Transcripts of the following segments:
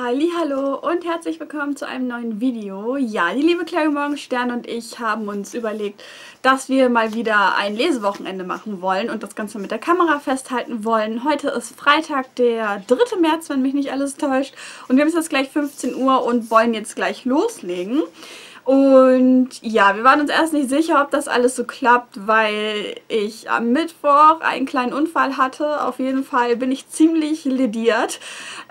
Hallihallo und herzlich willkommen zu einem neuen Video. Ja, die liebe Clary Morgenstern und ich haben uns überlegt, dass wir mal wieder ein Lesewochenende machen wollen und das Ganze mit der Kamera festhalten wollen. Heute ist Freitag, der 3. März, wenn mich nicht alles täuscht. Und wir haben jetzt gleich 15 Uhr und wollen jetzt gleich loslegen. Und ja, wir waren uns erst nicht sicher, ob das alles so klappt, weil ich am Mittwoch einen kleinen Unfall hatte. Auf jeden Fall bin ich ziemlich lediert.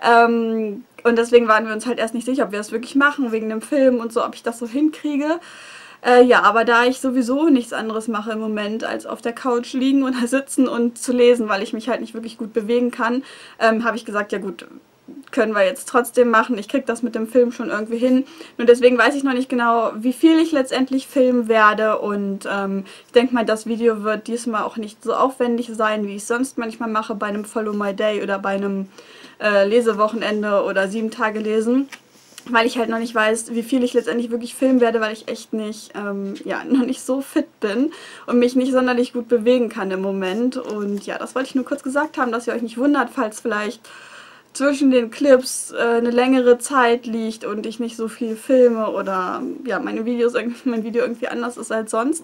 Und deswegen waren wir uns halt erst nicht sicher, ob wir das wirklich machen, wegen dem Film und so, ob ich das so hinkriege. Ja, aber da ich sowieso nichts anderes mache im Moment, als auf der Couch liegen und sitzen und zu lesen, weil ich mich halt nicht wirklich gut bewegen kann, habe ich gesagt, ja gut, können wir jetzt trotzdem machen. Ich kriege das mit dem Film schon irgendwie hin. Nur deswegen weiß ich noch nicht genau, wie viel ich letztendlich filmen werde. Und ich denke mal, das Video wird diesmal auch nicht so aufwendig sein, wie ich es sonst manchmal mache bei einem Follow My Day oder bei einem Lesewochenende oder 7 Tage lesen. Weil ich halt noch nicht weiß, wie viel ich letztendlich wirklich filmen werde, weil ich echt nicht, ja, noch nicht so fit bin und mich nicht sonderlich gut bewegen kann im Moment. Und ja, das wollte ich nur kurz gesagt haben, dass ihr euch nicht wundert, falls vielleicht zwischen den Clips eine längere Zeit liegt und ich nicht so viel filme oder ja, mein Video irgendwie anders ist als sonst.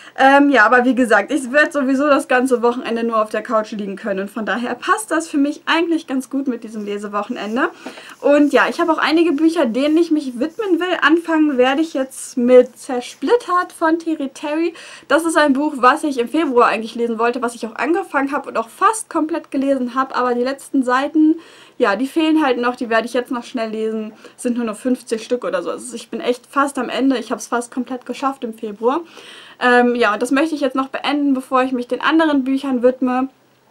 Ja, aber wie gesagt, ich werde sowieso das ganze Wochenende nur auf der Couch liegen können und von daher passt das für mich eigentlich ganz gut mit diesem Lesewochenende. Und ja, ich habe auch einige Bücher, denen ich mich widmen will. Anfangen werde ich jetzt mit Zersplittert von Teri Terry. Das ist ein Buch, was ich im Februar eigentlich lesen wollte, was ich auch angefangen habe und auch fast komplett gelesen habe, aber die letzten Seiten, ja, die fehlen halt noch, die werde ich jetzt noch schnell lesen. Es sind nur noch 50 Stück oder so. Also ich bin echt fast am Ende. Ich habe es fast komplett geschafft im Februar. Ja, und das möchte ich jetzt noch beenden, bevor ich mich den anderen Büchern widme.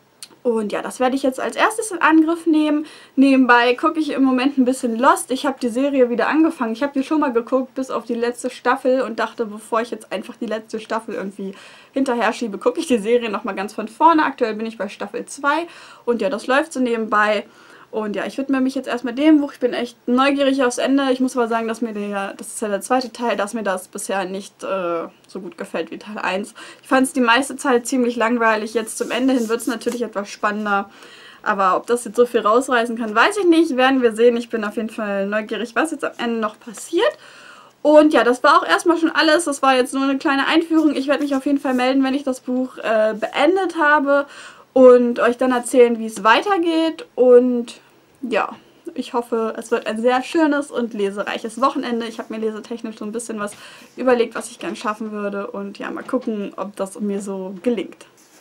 Und ja, das werde ich jetzt als erstes in Angriff nehmen. Nebenbei gucke ich im Moment ein bisschen Lost. Ich habe die Serie wieder angefangen. Ich habe die schon mal geguckt bis auf die letzte Staffel und dachte, bevor ich jetzt einfach die letzte Staffel irgendwie hinterher schiebe, gucke ich die Serie nochmal ganz von vorne. Aktuell bin ich bei Staffel 2 und ja, das läuft so nebenbei. Und ja, ich widme mich jetzt erstmal dem Buch. Ich bin echt neugierig aufs Ende. Ich muss aber sagen, dass mir das ist ja der zweite Teil, dass mir das bisher nicht so gut gefällt wie Teil 1. Ich fand es die meiste Zeit ziemlich langweilig. Jetzt zum Ende hin wird es natürlich etwas spannender. Aber ob das jetzt so viel rausreißen kann, weiß ich nicht. Werden wir sehen. Ich bin auf jeden Fall neugierig, was jetzt am Ende noch passiert. Und ja, das war auch erstmal schon alles. Das war jetzt nur eine kleine Einführung. Ich werde mich auf jeden Fall melden, wenn ich das Buch beendet habe. Und euch dann erzählen, wie es weitergeht. Und ja, ich hoffe, es wird ein sehr schönes und lesereiches Wochenende. Ich habe mir lesetechnisch so ein bisschen was überlegt, was ich gerne schaffen würde. Und ja, mal gucken, ob das mir so gelingt.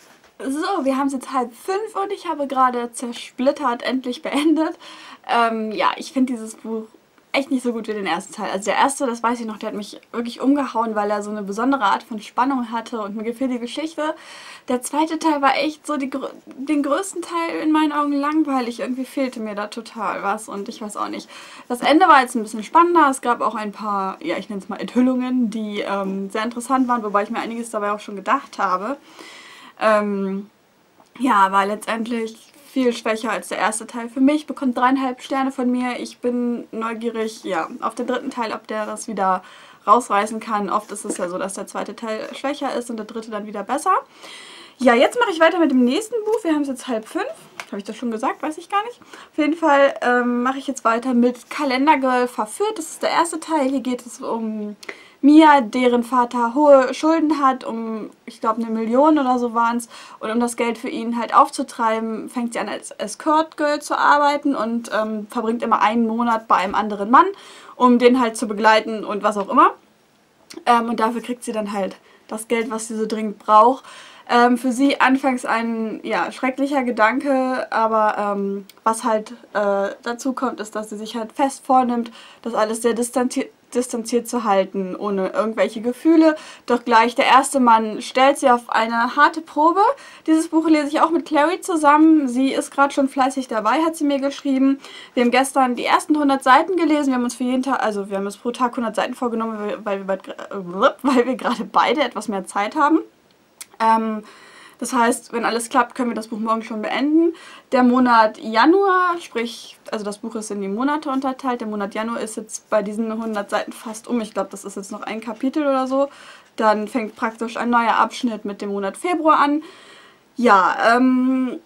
So, wir haben es jetzt 4:30 und ich habe gerade Zersplittert endlich beendet. Ja, ich finde dieses Buch echt nicht so gut wie den ersten Teil. Also der erste, das weiß ich noch, der hat mich wirklich umgehauen, weil er so eine besondere Art von Spannung hatte und mir gefiel die Geschichte. Der zweite Teil war echt so den größten Teil in meinen Augen langweilig. Irgendwie fehlte mir da total was und ich weiß auch nicht. Das Ende war jetzt ein bisschen spannender. Es gab auch ein paar, ja, ich nenne es mal Enthüllungen, die sehr interessant waren, wobei ich mir einiges dabei auch schon gedacht habe. Ja, aber letztendlich viel schwächer als der erste Teil für mich, bekommt 3,5 Sterne von mir. Ich bin neugierig, ja, auf den dritten Teil, ob der das wieder rausreißen kann. Oft ist es ja so, dass der zweite Teil schwächer ist und der dritte dann wieder besser. Ja, jetzt mache ich weiter mit dem nächsten Buch. Wir haben es jetzt 4:30. Habe ich das schon gesagt? Weiß ich gar nicht. Auf jeden Fall mache ich jetzt weiter mit Kalendergirl verführt. Das ist der erste Teil. Hier geht es um Mia, deren Vater hohe Schulden hat, ich glaube 1 Million oder so waren es. Und um das Geld für ihn halt aufzutreiben, fängt sie an als Escort Girl zu arbeiten und verbringt immer einen Monat bei einem anderen Mann, um den halt zu begleiten und was auch immer. Und dafür kriegt sie dann halt das Geld, was sie so dringend braucht. Für sie anfangs ein ja, schrecklicher Gedanke, aber was halt dazu kommt, ist, dass sie sich halt fest vornimmt, das alles sehr distanziert zu halten, ohne irgendwelche Gefühle. Doch gleich der erste Mann stellt sie auf eine harte Probe. Dieses Buch lese ich auch mit Clary zusammen. Sie ist gerade schon fleißig dabei, hat sie mir geschrieben. Wir haben gestern die ersten 100 Seiten gelesen. Wir haben uns für jeden Tag, also wir haben uns pro Tag 100 Seiten vorgenommen, weil wir gerade beide etwas mehr Zeit haben. Das heißt, wenn alles klappt, können wir das Buch morgen schon beenden. Der Monat Januar, sprich, also das Buch ist in die Monate unterteilt. Der Monat Januar ist jetzt bei diesen 100 Seiten fast um. Ich glaube, das ist jetzt noch ein Kapitel oder so. Dann fängt praktisch ein neuer Abschnitt mit dem Monat Februar an. Ja,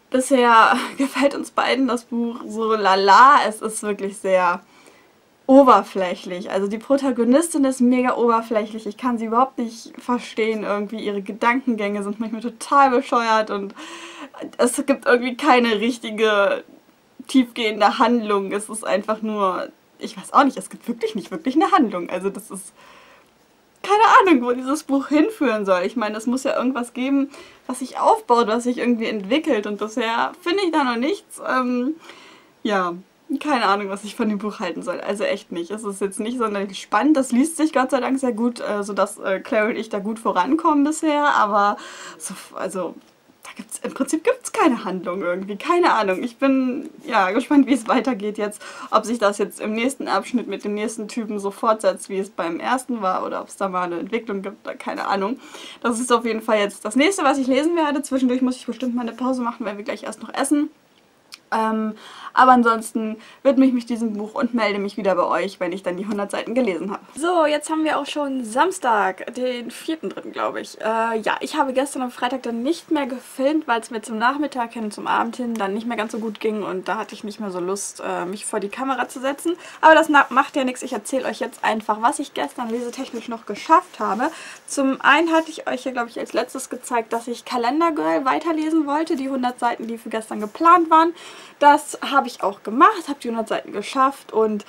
bisher gefällt uns beiden das Buch so lala. Es ist wirklich sehr oberflächlich. Also die Protagonistin ist mega oberflächlich. Ich kann sie überhaupt nicht verstehen irgendwie. Ihre Gedankengänge sind manchmal total bescheuert und es gibt irgendwie keine richtige tiefgehende Handlung. Es ist einfach nur, ich weiß auch nicht, es gibt wirklich nicht wirklich eine Handlung. Also das ist keine Ahnung, wo dieses Buch hinführen soll. Ich meine, es muss ja irgendwas geben, was sich aufbaut, was sich irgendwie entwickelt und bisher finde ich da noch nichts. Ja, keine Ahnung, was ich von dem Buch halten soll. Also echt nicht. Es ist jetzt nicht sonderlich spannend. Das liest sich Gott sei Dank sehr gut, sodass Claire und ich da gut vorankommen bisher. Aber so, also im Prinzip gibt es keine Handlung irgendwie. Keine Ahnung. Ich bin ja gespannt, wie es weitergeht jetzt. Ob sich das jetzt im nächsten Abschnitt mit dem nächsten Typen so fortsetzt, wie es beim ersten war. Oder ob es da mal eine Entwicklung gibt. Keine Ahnung. Das ist auf jeden Fall jetzt das nächste, was ich lesen werde. Zwischendurch muss ich bestimmt mal eine Pause machen, weil wir gleich erst noch essen. Aber ansonsten widme ich mich diesem Buch und melde mich wieder bei euch, wenn ich dann die 100 Seiten gelesen habe. So, jetzt haben wir auch schon Samstag, den 4.3. glaube ich. Ja, ich habe gestern am Freitag dann nicht mehr gefilmt, weil es mir zum Nachmittag hin, zum Abend hin dann nicht mehr ganz so gut ging und da hatte ich nicht mehr so Lust, mich vor die Kamera zu setzen. Aber das macht ja nichts, ich erzähle euch jetzt einfach, was ich gestern lesetechnisch noch geschafft habe. Zum einen hatte ich euch ja, glaube ich, als letztes gezeigt, dass ich Calendar Girl weiterlesen wollte, die 100 Seiten, die für gestern geplant waren. Das habe ich auch gemacht, habe die 100 Seiten geschafft und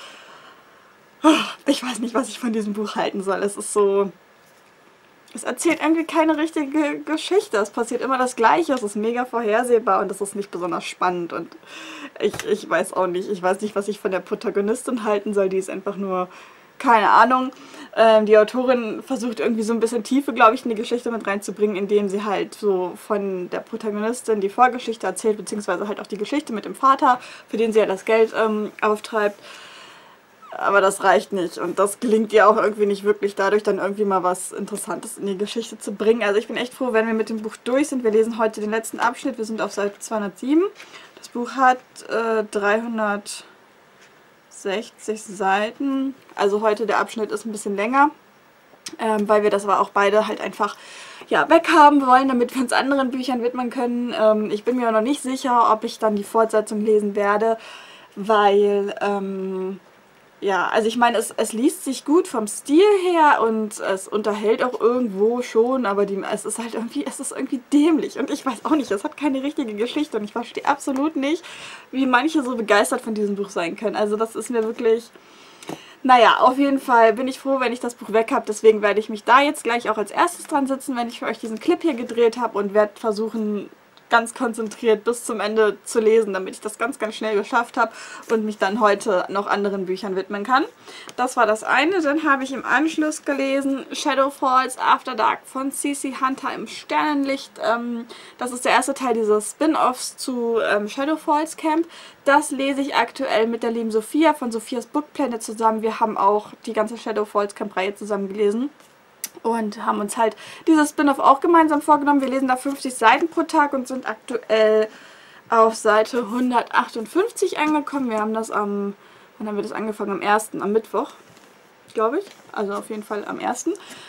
ich weiß nicht, was ich von diesem Buch halten soll. Es ist so, es erzählt irgendwie keine richtige Geschichte. Es passiert immer das Gleiche, es ist mega vorhersehbar und es ist nicht besonders spannend und ich weiß auch nicht. Ich weiß nicht, was ich von der Protagonistin halten soll. Die ist einfach nur, keine Ahnung. Die Autorin versucht irgendwie so ein bisschen Tiefe, glaube ich, in die Geschichte mit reinzubringen, indem sie halt so von der Protagonistin die Vorgeschichte erzählt, beziehungsweise halt auch die Geschichte mit dem Vater, für den sie ja das Geld auftreibt. Aber das reicht nicht und das gelingt ihr auch irgendwie nicht wirklich, dadurch dann irgendwie mal was Interessantes in die Geschichte zu bringen. Also ich bin echt froh, wenn wir mit dem Buch durch sind. Wir lesen heute den letzten Abschnitt, wir sind auf Seite 207. Das Buch hat 360 Seiten. Also heute der Abschnitt ist ein bisschen länger, weil wir das aber auch beide halt einfach ja, weghaben wollen, damit wir uns anderen Büchern widmen können. Ich bin mir noch nicht sicher, ob ich dann die Fortsetzung lesen werde, weil ja, also ich meine, es liest sich gut vom Stil her und es unterhält auch irgendwo schon, aber es ist halt irgendwie, es ist irgendwie dämlich und ich weiß auch nicht, es hat keine richtige Geschichte und ich verstehe absolut nicht, wie manche so begeistert von diesem Buch sein können. Also das ist mir wirklich, naja, auf jeden Fall bin ich froh, wenn ich das Buch weg habe, deswegen werde ich mich da jetzt gleich auch als erstes dran sitzen, wenn ich für euch diesen Clip hier gedreht habe und werde versuchen, ganz konzentriert bis zum Ende zu lesen, damit ich das ganz, ganz schnell geschafft habe und mich dann heute noch anderen Büchern widmen kann. Das war das eine. Dann habe ich im Anschluss gelesen Shadow Falls After Dark von C.C. Hunter im Sternenlicht. Das ist der erste Teil dieses Spin-Offs zu Shadow Falls Camp. Das lese ich aktuell mit der lieben Sophia von Sophias Book Planet zusammen. Wir haben auch die ganze Shadow Falls Camp Reihe zusammen gelesen. Und haben uns halt dieses Spin-off auch gemeinsam vorgenommen. Wir lesen da 50 Seiten pro Tag und sind aktuell auf Seite 158 angekommen. Wir haben das wann haben wir das angefangen? Am 1., am Mittwoch, glaube ich. Also auf jeden Fall am 1.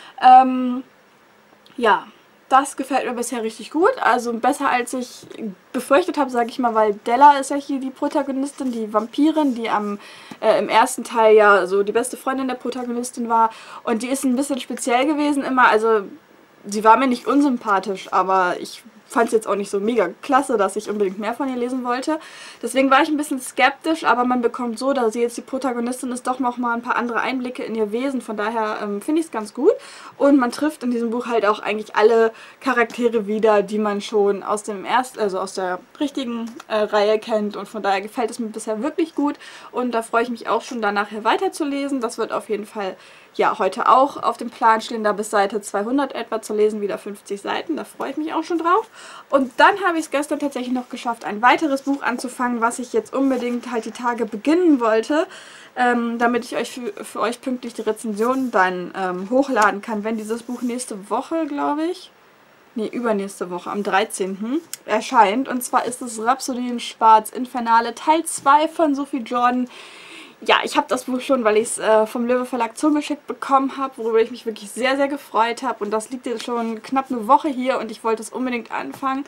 Ja, das gefällt mir bisher richtig gut. Also besser als ich befürchtet habe, sage ich mal, weil Della ist ja hier die Protagonistin, die Vampirin, die im ersten Teil ja so die beste Freundin der Protagonistin war. Und die ist ein bisschen speziell gewesen immer. Also sie war mir nicht unsympathisch, aber ich fand es jetzt auch nicht so mega klasse, dass ich unbedingt mehr von ihr lesen wollte. Deswegen war ich ein bisschen skeptisch, aber man bekommt so, da sie jetzt die Protagonistin ist, doch noch mal ein paar andere Einblicke in ihr Wesen. Von daher finde ich es ganz gut. Und man trifft in diesem Buch halt auch eigentlich alle Charaktere wieder, die man schon aus dem also aus der richtigen Reihe kennt. Und von daher gefällt es mir bisher wirklich gut. Und da freue ich mich auch schon, da nachher weiterzulesen. Das wird auf jeden Fall ja heute auch auf dem Plan stehen, da bis Seite 200 etwa zu lesen, wieder 50 Seiten. Da freue ich mich auch schon drauf. Und dann habe ich es gestern tatsächlich noch geschafft, ein weiteres Buch anzufangen, was ich jetzt unbedingt halt die Tage beginnen wollte, damit ich euch für euch pünktlich die Rezension dann hochladen kann, wenn dieses Buch nächste Woche, glaube ich, nee, übernächste Woche, am 13. erscheint. Und zwar ist es Rhapsody in Schwarz Infernale Teil 2 von Sophie Jordan. Ja, ich habe das Buch schon, weil ich es vom Löwe Verlag zugeschickt bekommen habe, worüber ich mich wirklich sehr, sehr gefreut habe. Und das liegt jetzt schon knapp eine Woche hier und ich wollte es unbedingt anfangen.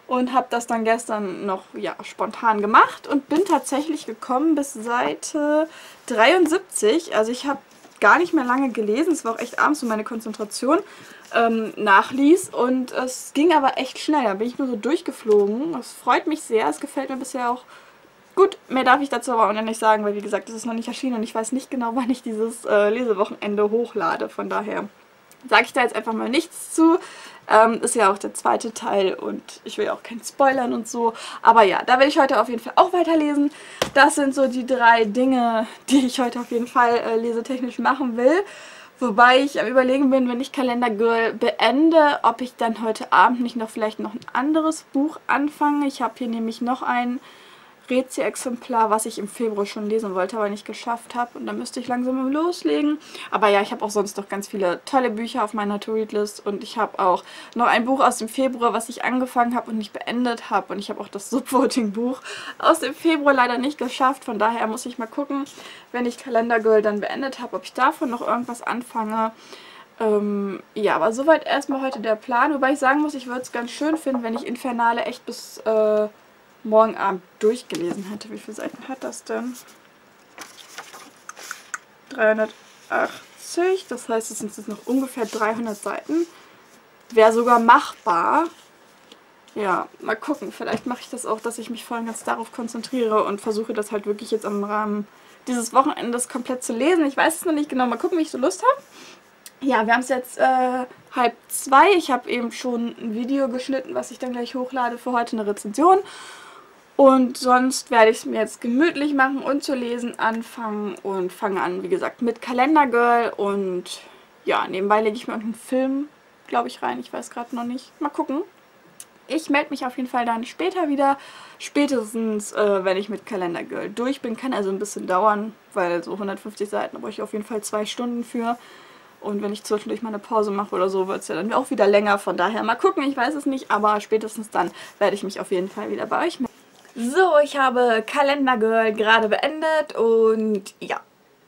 und habe das dann gestern noch spontan gemacht und bin tatsächlich gekommen bis Seite 73. Also ich habe gar nicht mehr lange gelesen, es war auch echt abends, wo meine Konzentration nachließ und es ging aber echt schnell, da bin ich nur so durchgeflogen. Es freut mich sehr, es gefällt mir bisher auch gut. Mehr darf ich dazu aber auch noch nicht sagen, weil wie gesagt, es ist noch nicht erschienen und ich weiß nicht genau, wann ich dieses Lesewochenende hochlade, von daher sage ich da jetzt einfach mal nichts zu. Ist ja auch der zweite Teil und ich will ja auch keinen spoilern und so. Aber ja, da werde ich heute auf jeden Fall auch weiterlesen. Das sind so die 3 Dinge, die ich heute auf jeden Fall lesetechnisch machen will. Wobei ich am Überlegen bin, wenn ich Calendar Girl beende, ob ich dann heute Abend nicht vielleicht noch ein anderes Buch anfange. Ich habe hier nämlich noch ein Rezi-Exemplar, was ich im Februar schon lesen wollte, aber nicht geschafft habe. Und dann müsste ich langsam loslegen. Aber ja, ich habe auch sonst noch ganz viele tolle Bücher auf meiner To-Read-List. Und ich habe auch noch ein Buch aus dem Februar, was ich angefangen habe und nicht beendet habe. Und ich habe auch das Subvoting-Buch aus dem Februar leider nicht geschafft. Von daher muss ich mal gucken, wenn ich Calendar Girl dann beendet habe, ob ich davon noch irgendwas anfange. Ja, aber soweit erstmal heute der Plan. Wobei ich sagen muss, ich würde es ganz schön finden, wenn ich Infernale echt bis morgen Abend durchgelesen hätte. Wie viele Seiten hat das denn? 380. Das heißt, es sind jetzt noch ungefähr 300 Seiten. Wäre sogar machbar. Ja, mal gucken. Vielleicht mache ich das auch, dass ich mich voll und ganz darauf konzentriere und versuche das halt wirklich jetzt im Rahmen dieses Wochenendes komplett zu lesen. Ich weiß es noch nicht genau. Mal gucken, wie ich so Lust habe. Ja, wir haben es jetzt 1:30. Ich habe eben schon ein Video geschnitten, was ich dann gleich hochlade für heute, eine Rezension. Und sonst werde ich es mir jetzt gemütlich machen und zu lesen anfangen und fange an, wie gesagt, mit Calendar Girl. Und ja, nebenbei lege ich mir irgendeinen Film, glaube ich, rein. Ich weiß gerade noch nicht. Mal gucken. Ich melde mich auf jeden Fall dann später wieder. Spätestens, wenn ich mit Calendar Girl durch bin. Kann also ein bisschen dauern, weil so 150 Seiten brauche ich auf jeden Fall 2 Stunden für. Und wenn ich zwischendurch mal eine Pause mache oder so, wird es ja dann auch wieder länger. Von daher mal gucken, ich weiß es nicht. Aber spätestens dann werde ich mich auf jeden Fall wieder bei euch melden. So, ich habe Calendar Girl gerade beendet und ja,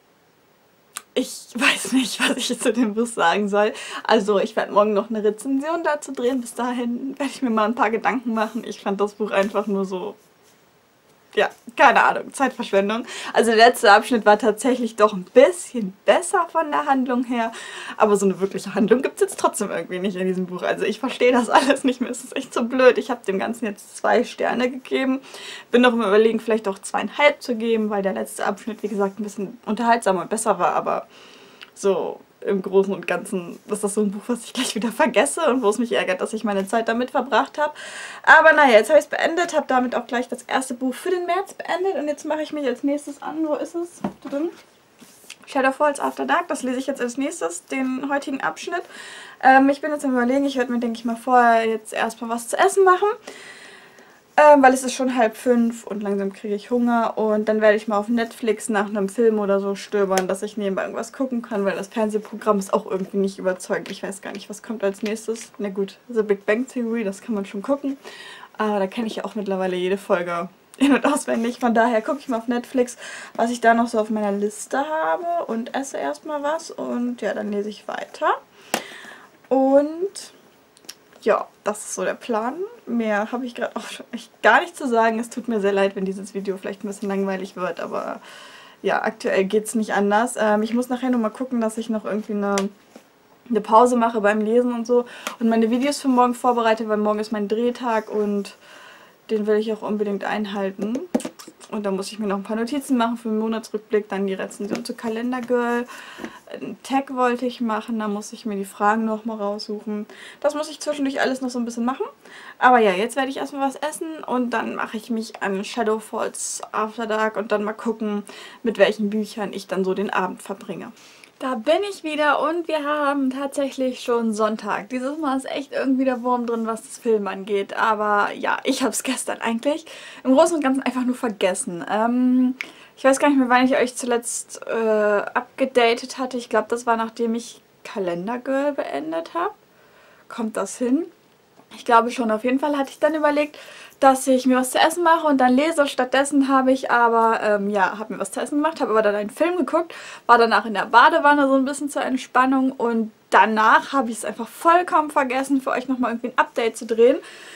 ich weiß nicht, was ich zu dem Buch sagen soll. Also ich werde morgen noch eine Rezension dazu drehen. Bis dahin werde ich mir mal ein paar Gedanken machen. Ich fand das Buch einfach nur so, ja, keine Ahnung, Zeitverschwendung. Also der letzte Abschnitt war tatsächlich doch ein bisschen besser von der Handlung her. Aber so eine wirkliche Handlung gibt es jetzt trotzdem irgendwie nicht in diesem Buch. Also ich verstehe das alles nicht mehr. Es ist echt so blöd. Ich habe dem Ganzen jetzt 2 Sterne gegeben. Bin noch im Überlegen, vielleicht auch 2,5 zu geben, weil der letzte Abschnitt, wie gesagt, ein bisschen unterhaltsamer und besser war. Aber so im Großen und Ganzen ist das so ein Buch, was ich gleich wieder vergesse und wo es mich ärgert, dass ich meine Zeit damit verbracht habe. Aber naja, jetzt habe ich es beendet, habe damit auch gleich das erste Buch für den März beendet und jetzt mache ich mich als nächstes an. Wo ist es? Shadow Falls After Dark, das lese ich jetzt als nächstes, den heutigen Abschnitt. Ich bin jetzt am Überlegen, ich werde mir, denke ich mal, vorher jetzt erstmal was zu essen machen. Weil es ist schon 4:30 und langsam kriege ich Hunger und dann werde ich mal auf Netflix nach einem Film oder so stöbern, dass ich nebenbei irgendwas gucken kann, weil das Fernsehprogramm ist auch irgendwie nicht überzeugend. Ich weiß gar nicht, was kommt als nächstes. Na gut, The Big Bang Theory, das kann man schon gucken. Da kenne ich ja auch mittlerweile jede Folge in- und auswendig. Von daher gucke ich mal auf Netflix, was ich da noch so auf meiner Liste habe und esse erstmal was und ja, dann lese ich weiter. Und ja, das ist so der Plan. Mehr habe ich gerade auch schon echt gar nicht zu sagen. Es tut mir sehr leid, wenn dieses Video vielleicht ein bisschen langweilig wird, aber ja, aktuell geht es nicht anders. Ich muss nachher nur mal gucken, dass ich noch irgendwie eine Pause mache beim Lesen und so und meine Videos für morgen vorbereite, weil morgen ist mein Drehtag und den will ich auch unbedingt einhalten. Und dann muss ich mir noch ein paar Notizen machen für den Monatsrückblick, dann die Rezension zu Calendar Girl. Einen Tag wollte ich machen, da muss ich mir die Fragen nochmal raussuchen. Das muss ich zwischendurch alles noch so ein bisschen machen. Aber ja, jetzt werde ich erstmal was essen und dann mache ich mich an Shadow Falls After Dark und dann mal gucken, mit welchen Büchern ich dann so den Abend verbringe. Da bin ich wieder und wir haben tatsächlich schon Sonntag. Dieses Mal ist echt irgendwie der Wurm drin, was das Film angeht. Aber ja, ich habe es gestern eigentlich im Großen und Ganzen einfach nur vergessen. Ich weiß gar nicht mehr, wann ich euch zuletzt abgedatet hatte. Ich glaube, das war, nachdem ich Calendar Girl beendet habe. Kommt das hin? Ich glaube schon. Auf jeden Fall hatte ich dann überlegt, dass ich mir was zu essen mache und dann lese. Stattdessen habe ich aber, ja, habe mir was zu essen gemacht, habe aber dann einen Film geguckt, war danach in der Badewanne so ein bisschen zur Entspannung und danach habe ich es einfach vollkommen vergessen, für euch nochmal irgendwie ein Update zu drehen.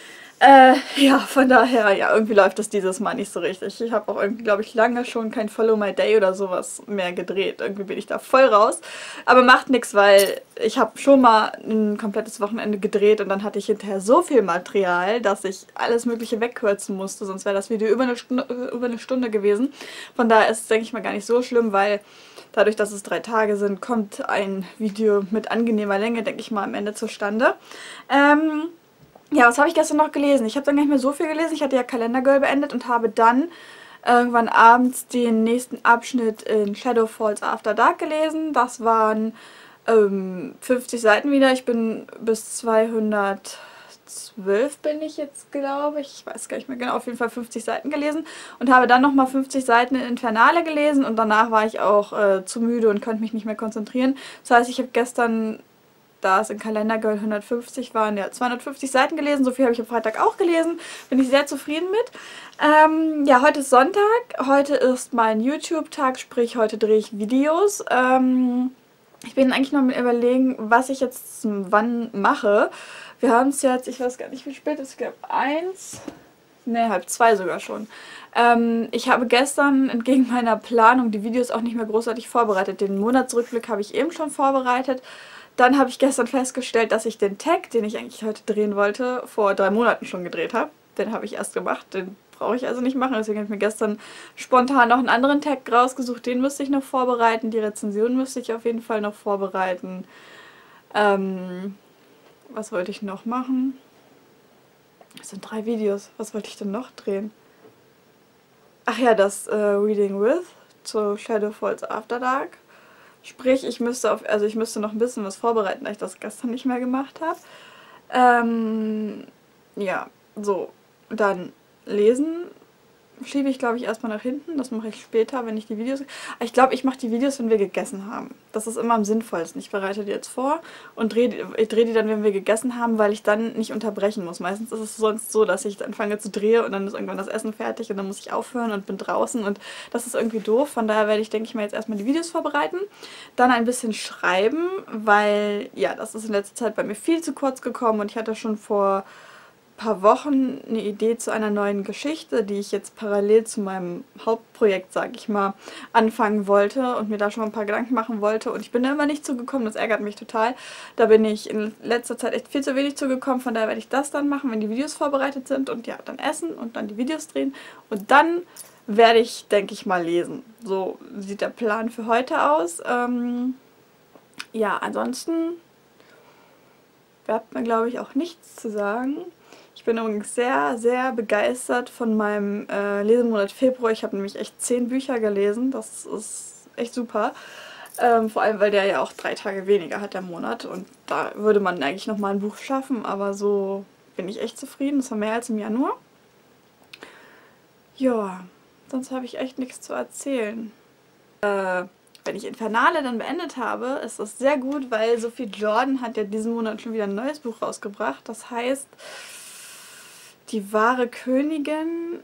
Ja, von daher, ja, irgendwie läuft das dieses Mal nicht so richtig. Ich habe auch irgendwie, glaube ich, lange schon kein Follow My Day oder sowas mehr gedreht. Irgendwie bin ich da voll raus. Aber macht nichts, weil ich habe schon mal ein komplettes Wochenende gedreht und dann hatte ich hinterher so viel Material, dass ich alles Mögliche wegkürzen musste. Sonst wäre das Video über eine Stunde gewesen. Von daher ist es, denke ich mal, gar nicht so schlimm, weil dadurch, dass es 3 Tage sind, kommt ein Video mit angenehmer Länge, denke ich mal, am Ende zustande. Ja, was habe ich gestern noch gelesen? Ich habe dann gar nicht mehr so viel gelesen. Ich hatte ja Calendar Girl beendet und habe dann irgendwann abends den nächsten Abschnitt in Shadow Falls After Dark gelesen. Das waren 50 Seiten wieder. Ich bin bis 212 bin ich jetzt, glaube ich. Ich weiß gar nicht mehr genau. Auf jeden Fall 50 Seiten gelesen und habe dann nochmal 50 Seiten in Infernale gelesen und danach war ich auch zu müde und konnte mich nicht mehr konzentrieren. Das heißt, ich habe gestern, da es in Calendar Girl 150 waren, ja, 250 Seiten gelesen. So viel habe ich am Freitag auch gelesen. Bin ich sehr zufrieden mit. Ja, heute ist Sonntag. Heute ist mein YouTube-Tag, sprich heute drehe ich Videos. Ich bin eigentlich noch mit überlegen, was ich jetzt wann mache. Wir haben es jetzt, ich weiß gar nicht, wie spät es ist, ich glaube 1, ne, halb 2 sogar schon. Ich habe gestern entgegen meiner Planung die Videos auch nicht mehr großartig vorbereitet. Den Monatsrückblick habe ich eben schon vorbereitet. Dann habe ich gestern festgestellt, dass ich den Tag, den ich eigentlich heute drehen wollte, vor 3 Monaten schon gedreht habe. Den habe ich erst gemacht, den brauche ich also nicht machen. Deswegen habe ich mir gestern spontan noch einen anderen Tag rausgesucht. Den müsste ich noch vorbereiten. Die Rezension müsste ich auf jeden Fall noch vorbereiten. Was wollte ich noch machen? Das sind 3 Videos. Was wollte ich denn noch drehen? Ach ja, das Reading With zu Shadow Falls After Dark. Sprich, ich müsste noch ein bisschen was vorbereiten, da ich das gestern nicht mehr gemacht habe. Ja, so. Dann lesen schiebe ich, glaube ich, erstmal nach hinten. Das mache ich später, wenn ich die Videos... Ich glaube, ich mache die Videos, wenn wir gegessen haben. Das ist immer am sinnvollsten. Ich bereite die jetzt vor und drehe die dann, wenn wir gegessen haben, weil ich dann nicht unterbrechen muss. Meistens ist es sonst so, dass ich anfange zu drehen und dann ist irgendwann das Essen fertig und dann muss ich aufhören und bin draußen und das ist irgendwie doof. Von daher werde ich, denke ich mal, jetzt erstmal die Videos vorbereiten. Dann ein bisschen schreiben, weil, ja, das ist in letzter Zeit bei mir viel zu kurz gekommen und ich hatte schon vor paar Wochen eine Idee zu einer neuen Geschichte, die ich jetzt parallel zu meinem Hauptprojekt, sage ich mal, anfangen wollte und mir da schon mal ein paar Gedanken machen wollte und ich bin da immer nicht zugekommen, das ärgert mich total. Da bin ich in letzter Zeit echt viel zu wenig zugekommen, von daher werde ich das dann machen, wenn die Videos vorbereitet sind und ja, dann essen und dann die Videos drehen und dann werde ich, denke ich mal, lesen. So sieht der Plan für heute aus. Ja, ansonsten bleibt mir, glaube ich, auch nichts zu sagen. Ich bin übrigens sehr, sehr begeistert von meinem Lesemonat Februar. Ich habe nämlich echt 10 Bücher gelesen. Das ist echt super. Vor allem, weil der ja auch 3 Tage weniger hat, der Monat. Und da würde man eigentlich nochmal ein Buch schaffen. Aber so bin ich echt zufrieden. Das war mehr als im Januar. Ja, sonst habe ich echt nichts zu erzählen. Wenn ich Infernale dann beendet habe, ist das sehr gut, weil Sophie Jordan hat ja diesen Monat schon wieder ein neues Buch rausgebracht. Das heißt... Die wahre Königin,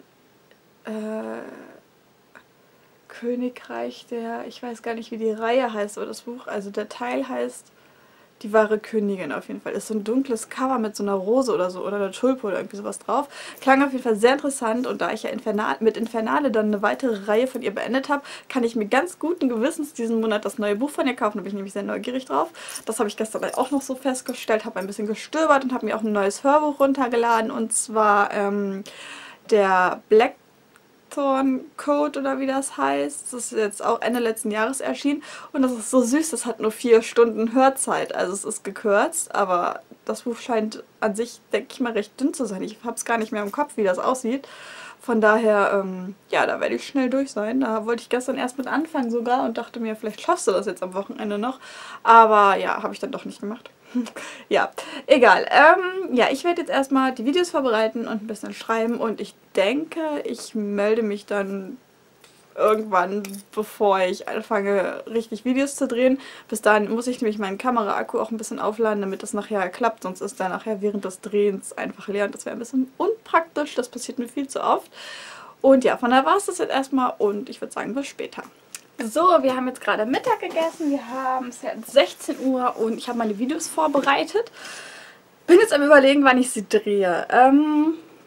Königreich der, ich weiß gar nicht, wie die Reihe heißt oder das Buch, also der Teil heißt Die wahre Königin auf jeden Fall. Ist so ein dunkles Cover mit so einer Rose oder so oder einer Tulpe oder irgendwie sowas drauf. Klang auf jeden Fall sehr interessant und da ich ja mit Infernale dann eine weitere Reihe von ihr beendet habe, kann ich mir ganz guten Gewissens diesen Monat das neue Buch von ihr kaufen. Da bin ich nämlich sehr neugierig drauf. Das habe ich gestern auch noch so festgestellt, habe ein bisschen gestöbert und habe mir auch ein neues Hörbuch runtergeladen und zwar der Blackthorn Code oder wie das heißt. Das ist jetzt auch Ende letzten Jahres erschienen und das ist so süß, das hat nur 4 Stunden Hörzeit, also es ist gekürzt, aber das Buch scheint an sich, denke ich mal, recht dünn zu sein. Ich habe es gar nicht mehr im Kopf, wie das aussieht. Von daher, ja, da werde ich schnell durch sein. Da wollte ich gestern erst mit anfangen sogar und dachte mir, vielleicht schaffst du das jetzt am Wochenende noch. Aber ja, habe ich dann doch nicht gemacht. Ja, egal. Ja, ich werde jetzt erstmal die Videos vorbereiten und ein bisschen schreiben und ich denke, ich melde mich dann irgendwann, bevor ich anfange, richtig Videos zu drehen. Bis dahin muss ich nämlich meinen Kameraakku auch ein bisschen aufladen, damit das nachher klappt, sonst ist der nachher während des Drehens einfach leer und das wäre ein bisschen unpraktisch, das passiert mir viel zu oft. Und ja, von daher war es das jetzt erstmal und ich würde sagen, bis später. So, wir haben jetzt gerade Mittag gegessen, wir haben es jetzt 16 Uhr und ich habe meine Videos vorbereitet. Bin jetzt am Überlegen, wann ich sie drehe.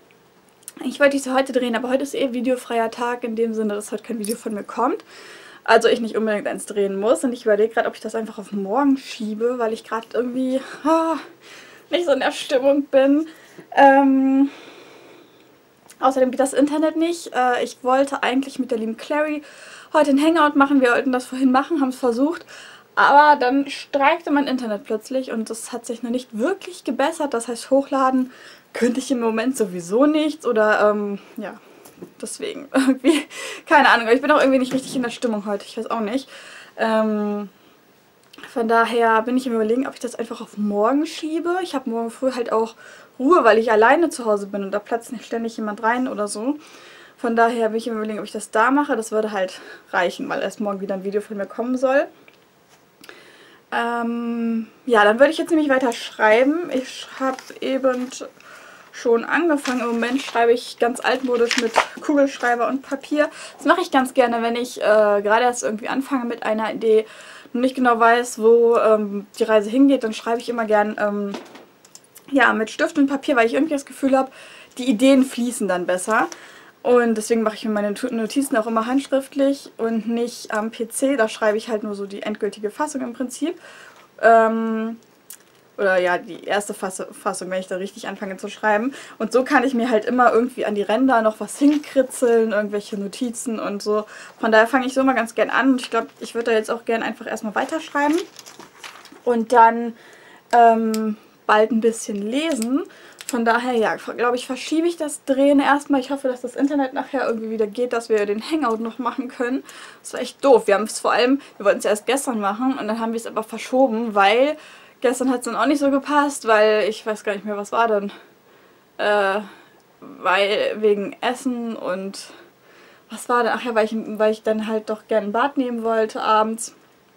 Ich wollte diese heute drehen, aber heute ist eh videofreier Tag, in dem Sinne, dass heute kein Video von mir kommt. Also ich nicht unbedingt eins drehen muss. Und ich überlege gerade, ob ich das einfach auf morgen schiebe, weil ich gerade irgendwie nicht so in der Stimmung bin. Außerdem geht das Internet nicht. Ich wollte eigentlich mit der lieben Clary heute einen Hangout machen. Wir wollten das vorhin machen, haben es versucht. Aber dann streikte mein Internet plötzlich und das hat sich noch nicht wirklich gebessert. Das heißt, hochladen könnte ich im Moment sowieso nicht. Oder, ja, deswegen irgendwie, keine Ahnung. Ich bin auch irgendwie nicht richtig in der Stimmung heute. Ich weiß auch nicht. Von daher bin ich im Überlegen, ob ich das einfach auf morgen schiebe. Ich habe morgen früh halt auch Ruhe, weil ich alleine zu Hause bin und da platzt nicht ständig jemand rein oder so. Von daher bin ich im Überlegen, ob ich das da mache. Das würde halt reichen, weil erst morgen wieder ein Video von mir kommen soll. Ja, dann würde ich jetzt nämlich weiter schreiben. Ich habe eben schon angefangen. Im Moment schreibe ich ganz altmodisch mit Kugelschreiber und Papier. Das mache ich ganz gerne, wenn ich gerade erst irgendwie anfange mit einer Idee und nicht genau weiß, wo die Reise hingeht. Dann schreibe ich immer gern ja, mit Stift und Papier, weil ich irgendwie das Gefühl habe, die Ideen fließen dann besser. Und deswegen mache ich mir meine Notizen auch immer handschriftlich und nicht am PC. Da schreibe ich halt nur so die endgültige Fassung im Prinzip. Oder ja, die erste Fassung, wenn ich da richtig anfange zu schreiben. Und so kann ich mir halt immer irgendwie an die Ränder noch was hinkritzeln, irgendwelche Notizen und so. Von daher fange ich so mal ganz gern an. Und ich glaube, ich würde da jetzt auch gern einfach erstmal weiterschreiben. Und dann bald ein bisschen lesen. Von daher, ja, glaube ich, verschiebe ich das Drehen erstmal. Ich hoffe, dass das Internet nachher irgendwie wieder geht, dass wir den Hangout noch machen können. Das war echt doof. Wir haben es vor allem, wir wollten es erst gestern machen und dann haben wir es aber verschoben, weil gestern hat es dann auch nicht so gepasst, weil ich weiß gar nicht mehr, was war denn. Weil wegen Essen und was war denn? Ach ja, weil ich dann halt doch gerne ein Bad nehmen wollte abends.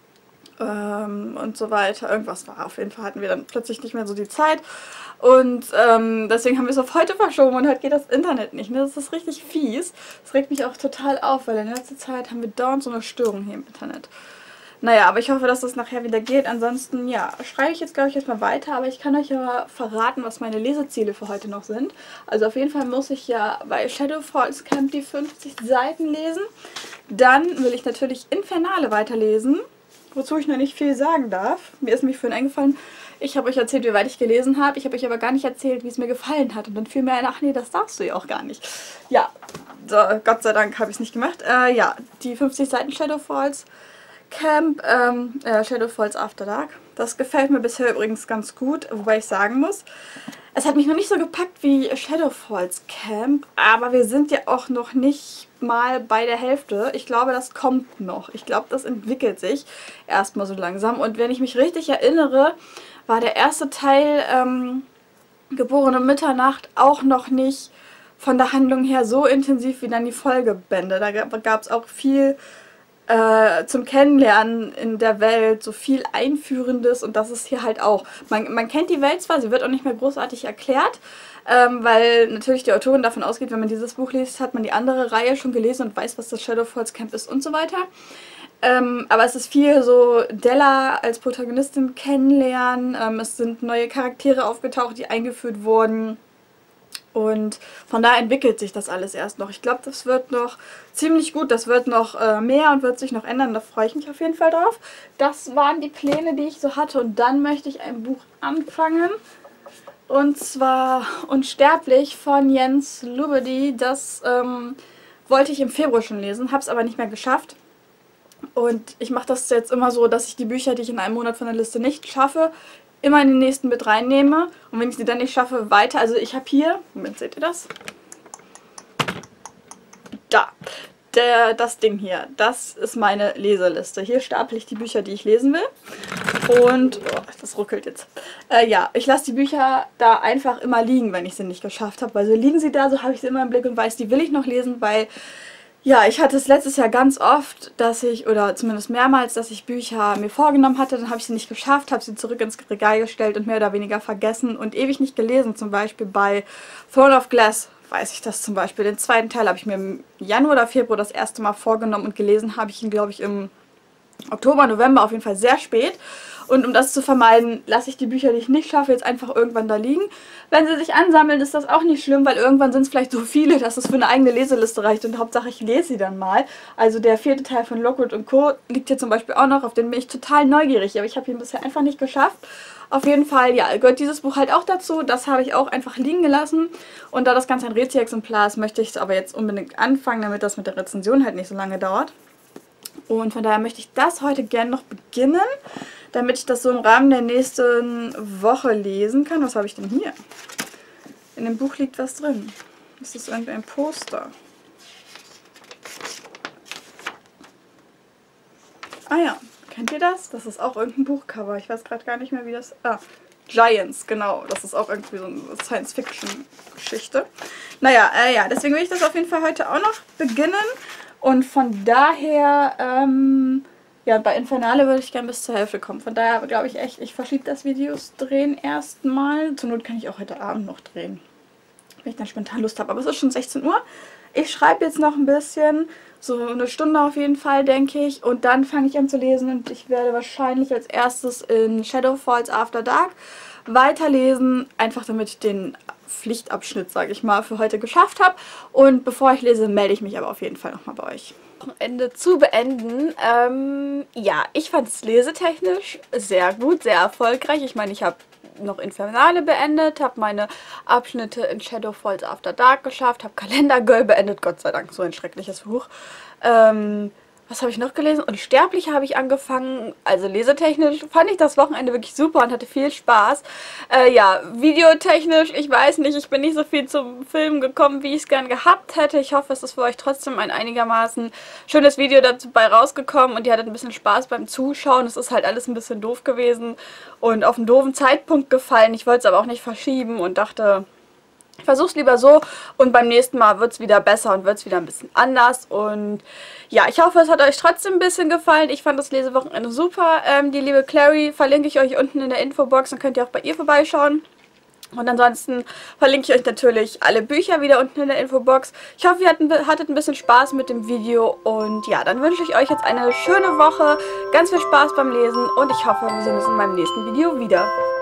Und so weiter. Irgendwas war. Auf jeden Fall hatten wir dann plötzlich nicht mehr so die Zeit. Und deswegen haben wir es auf heute verschoben und heute geht das Internet nicht. Ne? Das ist richtig fies. Das regt mich auch total auf, weil in letzter Zeit haben wir dauernd so eine Störung hier im Internet. Naja, aber ich hoffe, dass das nachher wieder geht. Ansonsten, ja, schreibe ich jetzt, glaube ich, erstmal weiter. Aber ich kann euch ja verraten, was meine Leseziele für heute noch sind. Also auf jeden Fall muss ich ja bei Shadow Falls Camp die 50 Seiten lesen. Dann will ich natürlich Infernale weiterlesen, wozu ich noch nicht viel sagen darf. Mir ist nämlich vorhin eingefallen, ich habe euch erzählt, wie weit ich gelesen habe. Ich habe euch aber gar nicht erzählt, wie es mir gefallen hat. Und dann fiel mir ein, ach nee, das darfst du ja auch gar nicht. Ja, so, Gott sei Dank habe ich es nicht gemacht. Ja, die 50 Seiten Shadow Falls Camp, Shadow Falls After Dark. Das gefällt mir bisher übrigens ganz gut, wobei ich sagen muss, es hat mich noch nicht so gepackt wie Shadow Falls Camp, aber wir sind ja auch noch nicht mal bei der Hälfte. Ich glaube, das kommt noch. Ich glaube, das entwickelt sich erstmal so langsam. Und wenn ich mich richtig erinnere, war der erste Teil Geborene Mitternacht auch noch nicht von der Handlung her so intensiv wie dann die Folgebände. Da gab es auch viel zum Kennenlernen in der Welt, so viel Einführendes und das ist hier halt auch. Man kennt die Welt zwar, sie wird auch nicht mehr großartig erklärt, weil natürlich die Autorin davon ausgeht, wenn man dieses Buch liest, hat man die andere Reihe schon gelesen und weiß, was das Shadow Falls Camp ist und so weiter. Aber es ist viel so Della als Protagonistin kennenlernen, es sind neue Charaktere aufgetaucht, die eingeführt wurden. Und von da entwickelt sich das alles erst noch. Ich glaube, das wird noch ziemlich gut. Das wird noch mehr und wird sich noch ändern. Da freue ich mich auf jeden Fall drauf. Das waren die Pläne, die ich so hatte. Und dann möchte ich ein Buch anfangen. Und zwar Unsterblich von Jens Lubedi. Das wollte ich im Februar schon lesen, habe es aber nicht mehr geschafft. Und ich mache das jetzt immer so, dass ich die Bücher, die ich in einem Monat von der Liste nicht schaffe, immer in den nächsten mit reinnehme und wenn ich sie dann nicht schaffe, weiter. Also ich habe hier, Moment, seht ihr das? Da, das Ding hier, das ist meine Leseliste. Hier stapel ich die Bücher, die ich lesen will und, oh, das ruckelt jetzt. Ja, ich lasse die Bücher da einfach immer liegen, wenn ich sie nicht geschafft habe, weil so liegen sie da, so habe ich sie immer im Blick und weiß, die will ich noch lesen, weil ja, ich hatte es letztes Jahr ganz oft, dass ich, oder zumindest mehrmals, dass ich Bücher mir vorgenommen hatte, dann habe ich sie nicht geschafft, habe sie zurück ins Regal gestellt und mehr oder weniger vergessen und ewig nicht gelesen. Zum Beispiel bei Throne of Glass weiß ich das zum Beispiel. Den zweiten Teil habe ich mir im Januar oder Februar das erste Mal vorgenommen und gelesen habe ich ihn, glaube ich, im Oktober, November auf jeden Fall sehr spät. Und um das zu vermeiden, lasse ich die Bücher, die ich nicht schaffe, jetzt einfach irgendwann da liegen. Wenn sie sich ansammeln, ist das auch nicht schlimm, weil irgendwann sind es vielleicht so viele, dass es für eine eigene Leseliste reicht. Und Hauptsache, ich lese sie dann mal. Also der 4. Teil von Lockwood & Co. liegt hier zum Beispiel auch noch, auf den bin ich total neugierig. Aber ich habe ihn bisher einfach nicht geschafft. Auf jeden Fall, ja, gehört dieses Buch halt auch dazu. Das habe ich auch einfach liegen gelassen. Und da das Ganze ein Rätsel-Exemplar ist, möchte ich es aber jetzt unbedingt anfangen, damit das mit der Rezension halt nicht so lange dauert. Und von daher möchte ich das heute gerne noch beginnen, damit ich das so im Rahmen der nächsten Woche lesen kann. Was habe ich denn hier? In dem Buch liegt was drin. Das ist irgendein Poster. Ah ja, kennt ihr das? Das ist auch irgendein Buchcover. Ich weiß gerade gar nicht mehr, wie das... Ah, Giants, genau. Das ist auch irgendwie so eine Science-Fiction-Geschichte. Naja, ja, deswegen will ich das auf jeden Fall heute auch noch beginnen. Und von daher, ja, bei Infernale würde ich gerne bis zur Hälfte kommen. Von daher glaube ich echt, ich verschiebe das Videos drehen erstmal. Zur Not kann ich auch heute Abend noch drehen, wenn ich dann spontan Lust habe. Aber es ist schon 16 Uhr. Ich schreibe jetzt noch ein bisschen, so eine Stunde auf jeden Fall, denke ich. Und dann fange ich an zu lesen und ich werde wahrscheinlich als erstes in Shadow Falls After Dark weiterlesen. Einfach damit ich den Pflichtabschnitt, sage ich mal, für heute geschafft habe. Und bevor ich lese, melde ich mich aber auf jeden Fall nochmal bei euch. Wochenende zu beenden. Ja, ich fand es lesetechnisch sehr gut, sehr erfolgreich. Ich meine, ich habe noch Infernale beendet, habe meine Abschnitte in Shadow Falls After Dark geschafft, habe Kalender Girl beendet, Gott sei Dank, so ein schreckliches Buch. Was habe ich noch gelesen? Unsterbliche habe ich angefangen. Also lesetechnisch fand ich das Wochenende wirklich super und hatte viel Spaß. Ja, videotechnisch, ich weiß nicht, ich bin nicht so viel zum Film gekommen, wie ich es gern gehabt hätte. Ich hoffe, es ist für euch trotzdem ein einigermaßen schönes Video dabei rausgekommen und ihr hattet ein bisschen Spaß beim Zuschauen. Es ist halt alles ein bisschen doof gewesen und auf einen doofen Zeitpunkt gefallen. Ich wollte es aber auch nicht verschieben und dachte... Ich versuche es lieber so und beim nächsten Mal wird es wieder besser und wird es wieder ein bisschen anders. Und ja, ich hoffe, es hat euch trotzdem ein bisschen gefallen. Ich fand das Lesewochenende super. Die liebe Clary verlinke ich euch unten in der Infobox, dann könnt ihr auch bei ihr vorbeischauen. Und ansonsten verlinke ich euch natürlich alle Bücher wieder unten in der Infobox. Ich hoffe, ihr hattet ein bisschen Spaß mit dem Video. Und ja, dann wünsche ich euch jetzt eine schöne Woche, ganz viel Spaß beim Lesen und ich hoffe, wir sehen uns in meinem nächsten Video wieder.